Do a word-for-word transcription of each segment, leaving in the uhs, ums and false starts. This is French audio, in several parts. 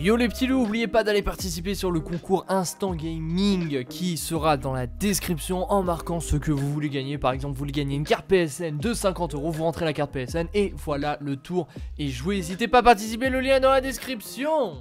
Yo les petits loups, n'oubliez pas d'aller participer sur le concours Instant Gaming qui sera dans la description en marquant ce que vous voulez gagner. Par exemple, vous voulez gagner une carte P S N de cinquante euros, vous rentrez la carte P S N et voilà, le tour est joué. N'hésitez pas à participer, le lien est dans la description.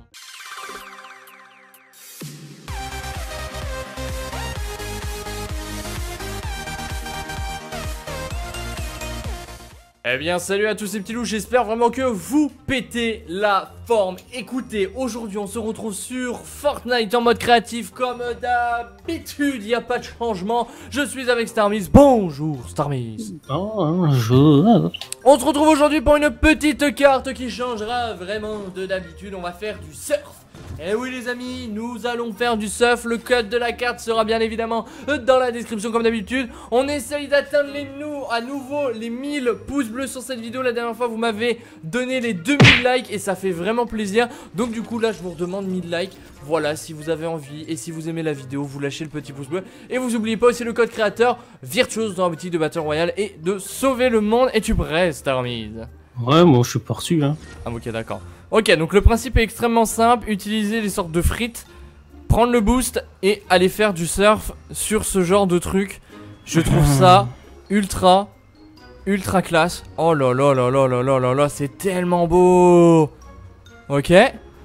Eh bien salut à tous ces petits loups, j'espère vraiment que vous pétez la forme. Écoutez, aujourd'hui on se retrouve sur Fortnite en mode créatif comme d'habitude, il n'y a pas de changement. Je suis avec Starmiz, bonjour Starmiz. Bonjour. On se retrouve aujourd'hui pour une petite carte qui changera vraiment de d'habitude, on va faire du surf. Et oui les amis, nous allons faire du surf, le code de la carte sera bien évidemment dans la description comme d'habitude. On essaye d'atteindre les nous à nouveau les mille pouces bleus sur cette vidéo. La dernière fois vous m'avez donné les deux mille likes et ça fait vraiment plaisir. Donc du coup là je vous redemande mille likes. Voilà, si vous avez envie et si vous aimez la vidéo, vous lâchez le petit pouce bleu. Et vous n'oubliez pas aussi le code créateur Virtuose dans la boutique de Battle Royale et de sauver le monde. Es-tu prêt Starmiz? Ouais, moi je suis pas reçu hein. Ah ok d'accord. Ok, donc le principe est extrêmement simple, utiliser les sortes de frites, prendre le boost et aller faire du surf sur ce genre de truc. Je trouve ça ultra, ultra classe. Oh là là là là là là là là, c'est tellement beau. Ok.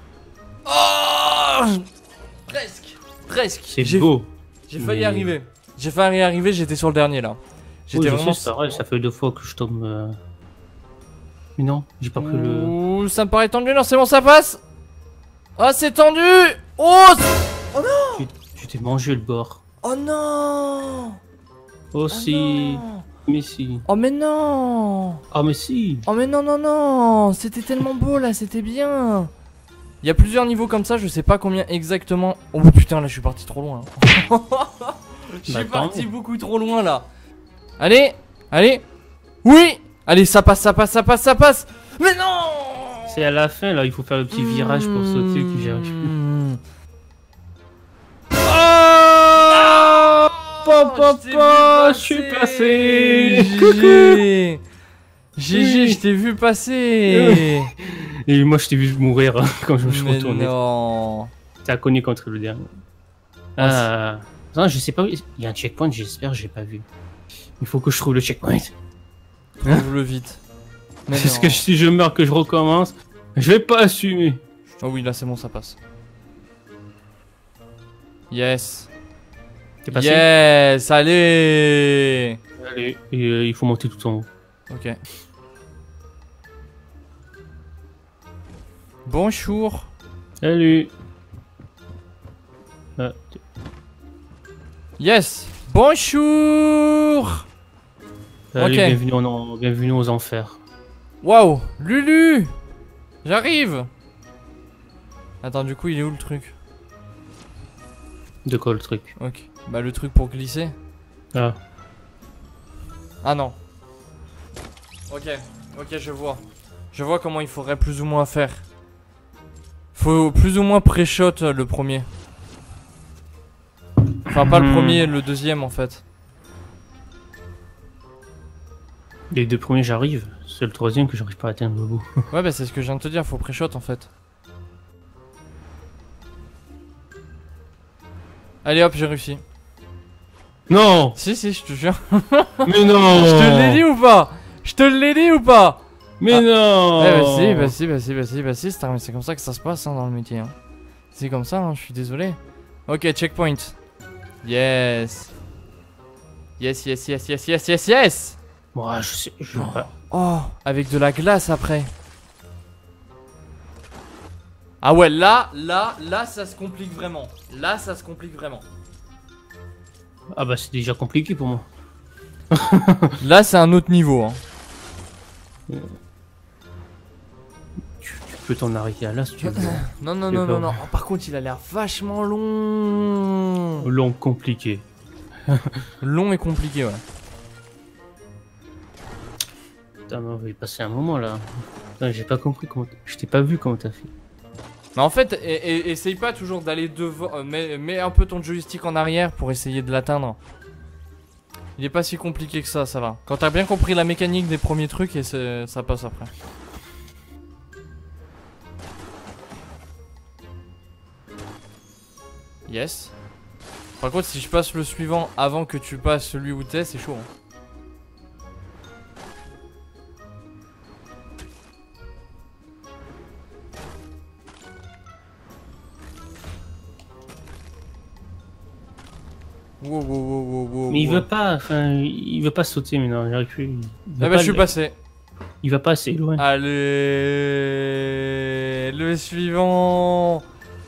Oh, presque, presque. C'est beau. J'ai failli Mais... arriver. J'ai failli arriver, j'étais sur le dernier là. J'étais oui, vraiment... sais, pareil, ça fait deux fois que je tombe... Euh... Mais non, j'ai pas pris le... Ouh, ça me paraît tendu, non c'est bon ça passe. Ah c'est tendu. Oh, oh non. Tu t'es mangé le bord. Oh non. Oh, oh si non. Mais si. Oh mais non. Oh mais si. Oh mais non non non. C'était tellement beau là, c'était bien. Il y a plusieurs niveaux comme ça, je sais pas combien exactement. Oh putain là je suis parti trop loin. Je suis bah, parti beaucoup trop loin là. Allez, allez. Oui. Allez ça passe, ça passe, ça passe, ça passe. Mais non. C'est à la fin là, il faut faire le petit virage pour sauter que j'y arrive plus. Oh, pop, pop, pop, je suis passé. Coucou. G G, je t'ai vu passer. Et moi je t'ai vu mourir quand je me suis Mais retourné. non. T'as connu contre le dernier. Ah, non, je sais pas, il y a un checkpoint, j'espère, j'ai pas vu. Il faut que je trouve le checkpoint. Trouve-le vite. Parce que si je meurs que je recommence, je vais pas assumer. Oh oui, là c'est bon, ça passe. Yes. T'es passé? Yes, allez. Allez, et, euh, il faut monter tout en haut. Ok. Bonjour. Salut. Ah, Yes. Bonjour. Salut, Ok. bienvenue, en, bienvenue aux enfers. Waouh, Lulu. J'arrive. Attends, du coup, il est où le truc? De quoi le truc? Ok. Bah le truc pour glisser. Ah. Ah non. Ok, ok, je vois. Je vois comment il faudrait plus ou moins faire. Faut plus ou moins pré-shot le premier. Enfin, pas le premier, le deuxième en fait. Les deux premiers, j'arrive. C'est le troisième que j'arrive pas à atteindre le bout. Ouais, bah c'est ce que je viens de te dire, faut pré-shot en fait. Allez hop, j'ai réussi. Non. Si, si, je te jure. Mais non. Je te l'ai dit ou pas? Je te l'ai dit ou pas? Mais ah. non. Eh bah si, bah si, bah si, bah si, bah si, c'est comme ça que ça se passe hein, dans le métier. Hein. C'est comme ça, hein, je suis désolé. Ok, checkpoint. Yes. Yes, yes, yes, yes, yes, yes, yes. Moi, je sais, je... Oh. Oh, avec de la glace après. Ah ouais, là, là, là, ça se complique vraiment. Là, ça se complique vraiment. Ah bah c'est déjà compliqué pour moi. Là, c'est un autre niveau. Hein. Tu, tu peux t'en arrêter à là si tu veux. Non, non, non, non, non. Oh, par contre, il a l'air vachement long. Long, compliqué. Long et compliqué, ouais. Putain, mais on va y passer un moment là. J'ai pas compris comment. Je t'ai pas vu comment t'as fait. Mais en fait, et, et, essaye pas toujours d'aller devant. Euh, mets, mets un peu ton joystick en arrière pour essayer de l'atteindre. Il est pas si compliqué que ça, ça va. Quand t'as bien compris la mécanique des premiers trucs, et ça passe après. Yes. Par contre, si je passe le suivant avant que tu passes celui où t'es, c'est chaud. Hein. Wow, wow, wow, wow, wow, Mais il wow. veut pas, enfin, il veut pas sauter maintenant. Il, il, Ah bah je suis passé. Il va pas assez loin. Allez, le suivant.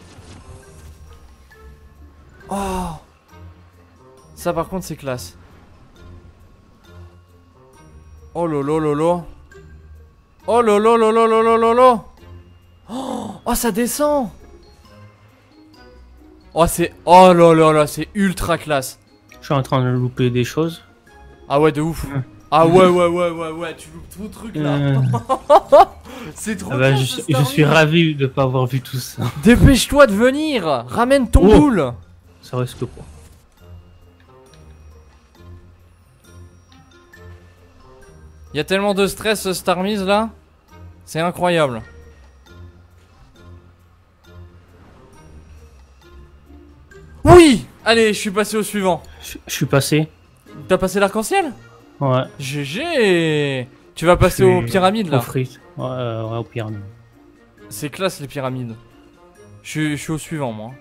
Oh, ça par contre c'est classe. Oh lolo lolo. Oh lolo lolo lolo lolo. Oh, oh ça descend. Oh c'est, oh là là là, c'est ultra classe. Je suis en train de louper des choses. Ah ouais de ouf. Ouais. Ah ouais ouais ouais ouais ouais, tu loupes trop de trucs là. Euh... C'est trop ah bah, bien, je, ce je Star suis Wars. ravi de pas avoir vu tout ça. Dépêche-toi de venir. Ramène ton Oh. boule. Ça risque pas. Il y a tellement de stress ce Star Wars là. C'est incroyable. Oui. Allez, je suis passé au suivant. Je, je suis passé. T'as passé l'arc-en-ciel? Ouais. G G. Tu vas passer Je aux suis pyramides là. Aux frites. Ouais, euh, ouais, aux pyramides. C'est classe les pyramides. Je suis, je suis au suivant moi.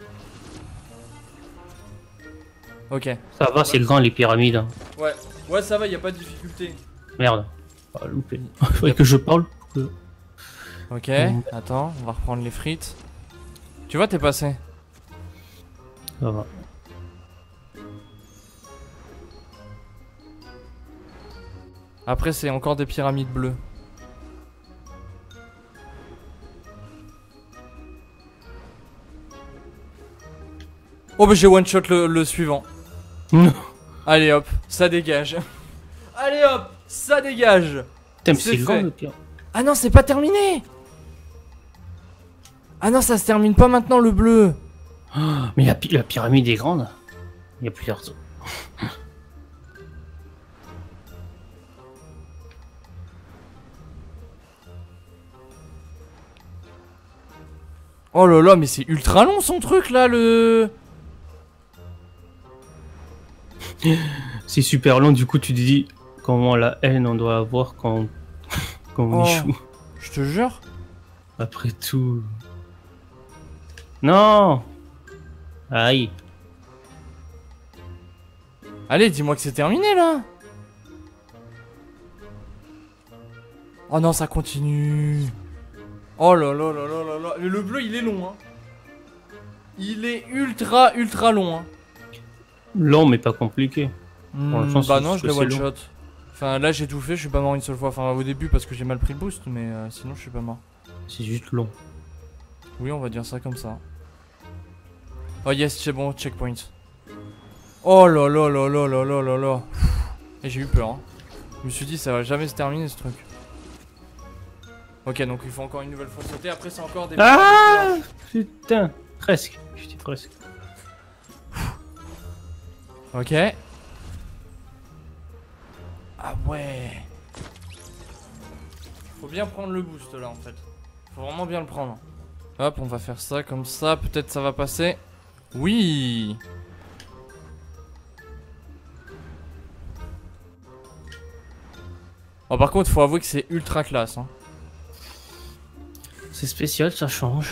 Ok. Ça va, c'est grand les pyramides. Hein. Ouais. Ouais ça va, y a pas de difficulté. Merde. Ah, loupé. Faudrait que je parle. Que... Ok. Mm. Attends, on va reprendre les frites. Tu vois t'es passé. Ça va. Après c'est encore des pyramides bleues. Oh bah j'ai one shot le, le suivant. Non. Allez hop, ça dégage. Allez hop, ça dégage. Putain, mais C'est c'est grand fait. le pyramide. Ah non c'est pas terminé. Ah non ça se termine pas maintenant le bleu. Mais la, pi- la pyramide est grande. Il y a plusieurs. Oh là là mais c'est ultra long son truc là le... C'est super long, du coup tu te dis comment la haine on doit avoir quand, quand on Oh. échoue. Je te jure. Après tout. Non. Aïe. Allez dis-moi que c'est terminé là. Oh non ça continue. Oh là là là là là là. Mais le bleu il est long hein. Il est ultra ultra long hein. Long mais pas compliqué. Hmm, l'instant, bah c'est- non je c'est l'ai one long. shot. Enfin là j'ai tout fait, je suis pas mort une seule fois. Enfin au début parce que j'ai mal pris le boost mais euh, sinon je suis pas mort. C'est juste long. Oui on va dire ça comme ça. Oh yes c'est bon checkpoint. Oh là là là là là là là là. Et j'ai eu peur hein. Je me suis dit ça va jamais se terminer ce truc. Ok donc il faut encore une nouvelle fois sauter. Après c'est encore des... Ah putain. Presque. Je dis presque. Ok. Ah ouais. Faut bien prendre le boost là en fait. Faut vraiment bien le prendre. Hop, on va faire ça comme ça. Peut-être ça va passer. Oui. Oh par contre faut avouer que c'est ultra classe hein. C'est spécial, ça change.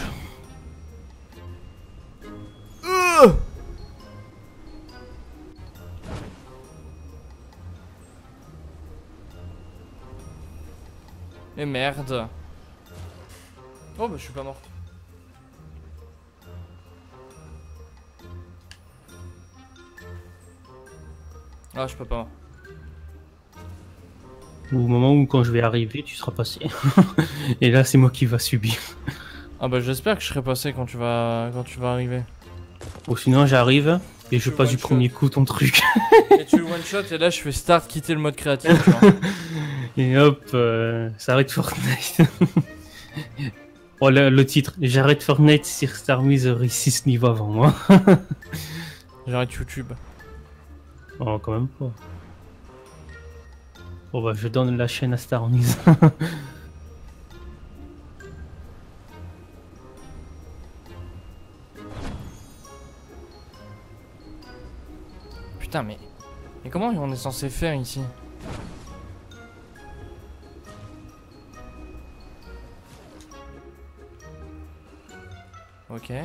Et merde. Oh bah je suis pas morte. Ah je peux pas. Au moment où quand je vais arriver, tu seras passé. Et là, c'est moi qui va subir. Ah bah j'espère que je serai passé quand tu vas quand tu vas arriver. Ou sinon, j'arrive et je Tu passe du one-shot. premier coup ton truc. Et tu one shot et là je fais start quitter le mode créatif. Tu vois. Et hop, euh, ça arrête Fortnite. Oh, le, le titre, j'arrête Fortnite sur Star Wars réussi ce niveau avant moi. J'arrête YouTube. Oh, quand même pas. Bon bah, je donne la chaîne à Star Wars. Putain, mais... Mais comment on est censé faire ici? Ok.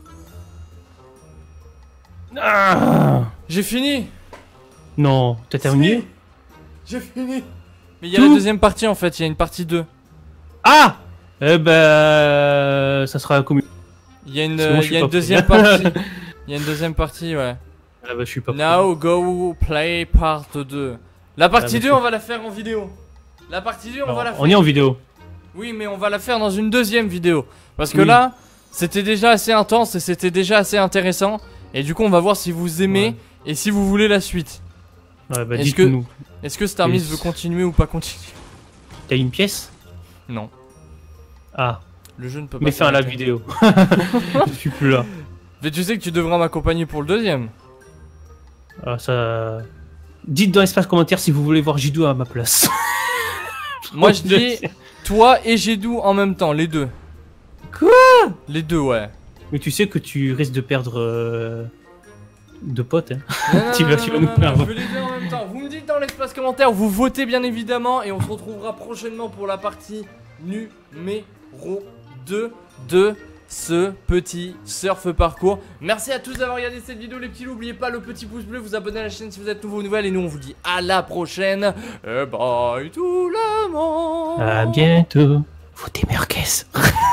Ah J'ai fini. non, t'as terminé? Si. J'ai fini. Mais il y a la deuxième partie en fait, il y a une partie deux. Ah eh ben, ça sera commun. Il y a une, Parce que moi, je il suis y a pas une deuxième partie. Il y a une deuxième partie, ouais. Ah bah je suis pas Now go play part deux. La partie Ah, bah, deux, je- on va la faire en vidéo. La partie deux, on Alors, va la faire. on est en vidéo. Oui, mais on va la faire dans une deuxième vidéo. Parce que Oui. là, c'était déjà assez intense et c'était déjà assez intéressant. Et du coup, on va voir si vous aimez Ouais. et si vous voulez la suite. Ouais, bah Est-ce que- dites-nous. Est-ce que Starmiss Yes. veut continuer ou pas continuer? T'as une pièce? Non. Ah, Le jeu ne peut pas. mais fin la s'arrêter. vidéo. Je suis plus là. Mais tu sais que tu devras m'accompagner pour le deuxième. Ah, ça... Dites dans l'espace commentaire si vous voulez voir Jidou à ma place. Moi, je dis toi et Jedou en même temps, les deux. Quoi? Les deux, ouais. Mais tu sais que tu risques de perdre euh, de potes. Hein. Non, non, Tu non, vas- non, tu non, vas nous non, non, perdre. je veux les deux en même temps. Vous me dites dans l'espace commentaire, vous votez bien évidemment et on se retrouvera prochainement pour la partie numéro deux de ce petit surf parcours. Merci à tous d'avoir regardé cette vidéo les petits, n'oubliez pas le petit pouce bleu, vous abonner à la chaîne si vous êtes nouveau ou nouvelle et nous on vous dit à la prochaine. Et bye tout le monde. À bientôt. Votez merguez.